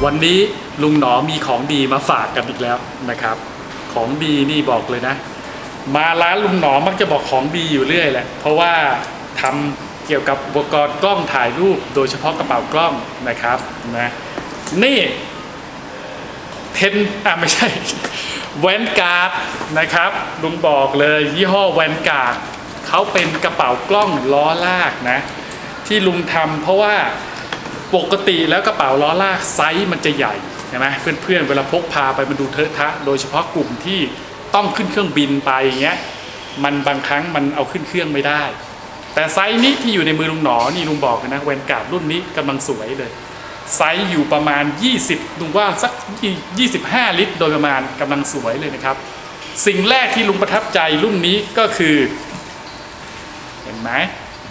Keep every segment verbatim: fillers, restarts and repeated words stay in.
วันนี้ลุงหนอมีของดีมาฝากกันอีกแล้วนะครับของดีนี่บอกเลยนะมาร้านลุงหนอมักจะบอกของดีอยู่เรื่อยแหละเพราะว่าทำเกี่ยวกับอุปกรณ์กล้องถ่ายรูปโดยเฉพาะกระเป๋ากล้องนะครับนะนี่เทนอ่ะไม่ใช่แวนการ์ดนะครับลุงบอกเลยยี่ห้อแวนการ์ดเขาเป็นกระเป๋ากล้องล้อลากนะที่ลุงทำเพราะว่าปกติแล้วกระเป๋าล้อลากไซส์มันจะใหญ่ใช่ไหมเพื่อนๆเวลาพกพาไปมันดูเทอะทะโดยเฉพาะกลุ่มที่ต้องขึ้นเครื่องบินไปอย่างเงี้ยมันบางครั้งมันเอาขึ้นเครื่องไม่ได้แต่ไซส์นี้ที่อยู่ในมือลุงหนอนี่ลุงบอกนะแวนการ์ดรุ่นนี้กำลังสวยเลยไซส์อยู่ประมาณยี่สิบลุงว่าสักยี่สิบห้าลิตรโดยประมาณกำลังสวยเลยนะครับสิ่งแรกที่ลุงประทับใจรุ่นนี้ก็คือเห็นไหม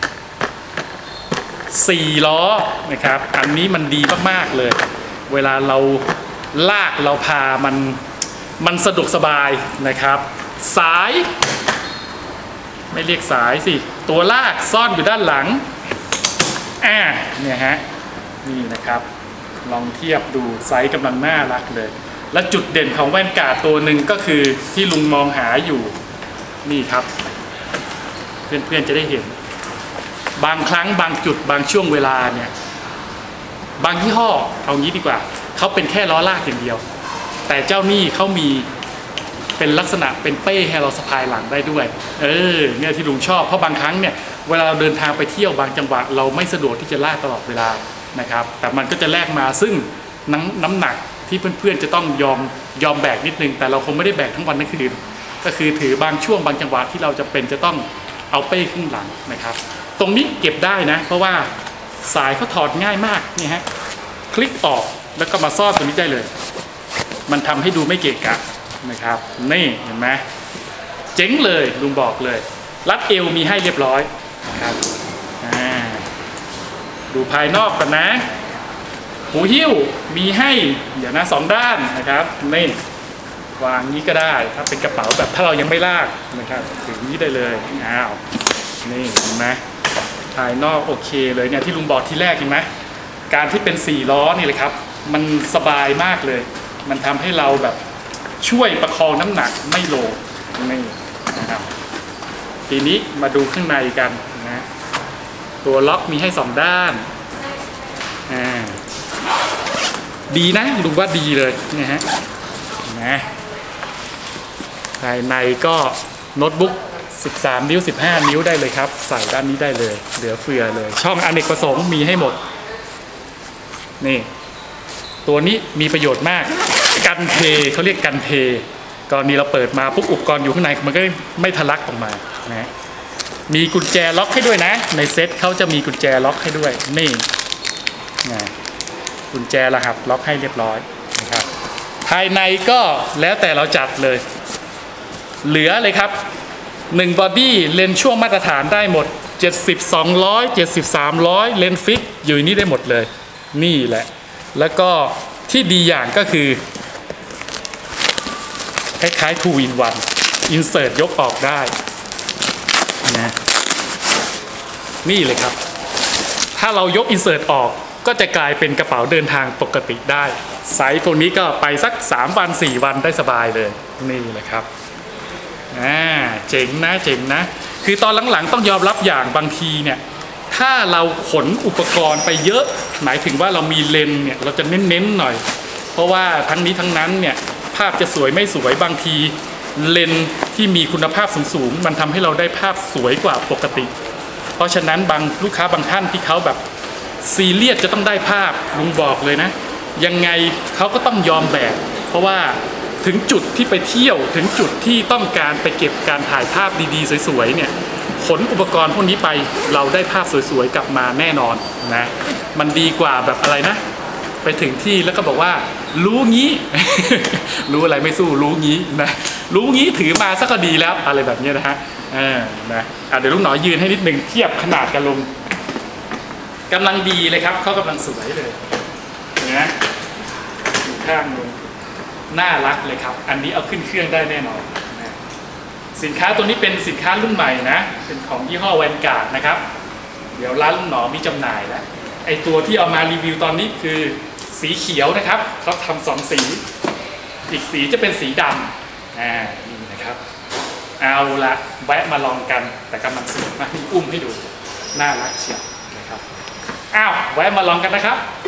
สี่ล้อนะครับอันนี้มันดีมากๆเลยเวลาเราลากเราพามันมันสะดวกสบายนะครับสายไม่เรียกสายสิตัวลากซ่อนอยู่ด้านหลังอ่าเนี่ยฮะนี่นะครับลองเทียบดูไซส์กำลังน่ารักเลยและจุดเด่นของแว่นการ์ดตัวหนึ่งก็คือที่ลุงมองหาอยู่นี่ครับเพื่อนๆจะได้เห็นบางครั้งบางจุดบางช่วงเวลาเนี่ยบางยี่ห้อเอางี้ดีกว่าเขาเป็นแค่ล้อลากอย่างเดียวแต่เจ้านี่เขามีเป็นลักษณะเป็นเป้ให้เราสะพายหลังได้ด้วยเออเนี่ยที่ลุงชอบเพราะบางครั้งเนี่ยเวลาเราเดินทางไปเที่ยวบางจังหวะเราไม่สะดวกที่จะลากตลอดเวลานะครับแต่มันก็จะแลกมาซึ่งน้ำน้ำหนักที่เพื่อนๆจะต้องยอมยอมแบกนิดนึงแต่เราคงไม่ได้แบกทั้งวันทั้งคืนก็คือถือบางช่วงบางจังหวะที่เราจะเป็นจะต้องเอาเป้ขึ้นหลังนะครับตรงนี้เก็บได้นะเพราะว่าสายเขาถอดง่ายมากนี่ฮะคลิกออกแล้วก็มาซ่อนตรงนี้ได้เลยมันทำให้ดูไม่เกะกะนะครับนี่เห็นไหมเจ๋งเลยลุงบอกเลยรัดเอวมีให้เรียบร้อยนะครับดูภายนอกกันนะหูหิ้วมีให้เดี๋ยวนะสองด้านนะครับนี่วางนี้ก็ได้ถ้าเป็นกระเป๋าแบบถ้าเรายังไม่ลากนะครับถึงนี้ได้เลยอ้าวนี่เห็นไหมภายนอกโอเคเลยเนี่ยที่ลุงบอกที่แรกเห็นไหมการที่เป็นสี่ล้อนี่เลยครับมันสบายมากเลยมันทำให้เราแบบช่วยประคองน้ำหนักไม่ลงนี่นะครับทีนี้มาดูข้างในกันนะตัวล็อกมีให้สองด้านอ่าดีนะลุงว่าดีเลยนะฮะนะภายในก็โน้ตบุ๊กสิบสามนิ้วสิบห้านิ้วได้เลยครับใส่ด้านนี้ได้เลยเหลือเฟือเลยช่องอเนกประสงค์มีให้หมดนี่ตัวนี้มีประโยชน์มากกันเทเขาเรียกกันเทกรณีเราเปิดมาปุ๊บอุปกรณ์อยู่ข้างในมันก็ไม่ทะลักออกมานะมีกุญแจล็อกให้ด้วยนะในเซ็ตเขาจะมีกุญแจล็อกให้ด้วยนี่นะกุญแจรหัสล็อกให้เรียบร้อยนะครับภายในก็แล้วแต่เราจัดเลยเหลือเลยครับหนึ่งบอดี้เลนช่วงมาตรฐานได้หมดเจ็ดสิบ สองร้อย เจ็ดสิบ สามร้อยเลนฟิกอยู่นี่ได้หมดเลยนี่แหละแล้วก็ที่ดีอย่างก็คือคล้ายๆ ทู อิน วัน insert ยกออกได้นะนี่เลยครับถ้าเรายก insert ออกก็จะกลายเป็นกระเป๋าเดินทางปกติได้ไซส์พวกนี้ก็ไปสักสามวันสี่วันได้สบายเลยนี่เลยครับอ่าเจ๋งนะเจ๋งนะคือตอนหลังๆต้องยอมรับอย่างบางทีเนี่ยถ้าเราขนอุปกรณ์ไปเยอะหมายถึงว่าเรามีเลนเนี่ยเราจะเน้นๆหน่อยเพราะว่าทั้งนี้ทั้งนั้นเนี่ยภาพจะสวยไม่สวยบางทีเลนที่มีคุณภาพสูงๆมันทำให้เราได้ภาพสวยกว่าปกติเพราะฉะนั้นบางลูกค้าบางท่านที่เขาแบบซีเรียสจะต้องได้ภาพลุงบอกเลยนะยังไงเขาก็ต้องยอมแบกเพราะว่าถึงจุดที่ไปเที่ยวถึงจุดที่ต้องการไปเก็บการถ่ายภาพดีๆสวยๆเนี่ยขนอุปกรณ์พวกนี้ไปเราได้ภาพสวยๆกลับมาแน่นอนนะมันดีกว่าแบบอะไรนะไปถึงที่แล้วก็บอกว่ารู้งี้ รู้อะไรไม่สู้รู้งี้นะรู้งี้ถือมาสักก็ดีแล้วอะไรแบบนี้นะฮะอ่านะอ่ะเดี๋ยวลุงหนอยืนให้นิดนึงเทียบขนาดกันลงกำลังดีเลยครับเขากำลังสวยเลยนะอยู่ข้างลงน่ารักเลยครับอันนี้เอาขึ้นเครื่องได้แน่นอนนะสินค้าตัวนี้เป็นสินค้ารุ่นใหม่นะเป็นของยี่ห้อแวนการ์ดนะครับเดี๋ยวร้านลุงหนอมีจำหน่ายแล้วไอตัวที่เอามารีวิวตอนนี้คือสีเขียวนะครับเขาทำสองสีอีกสีจะเป็นสีดำอ่านี่นะครับเอาละแวะมาลองกันแต่กำลังสวยมากนี่อุ้มให้ดูน่ารักเชียวนะครับอ้าวแวะมาลองกันนะครับ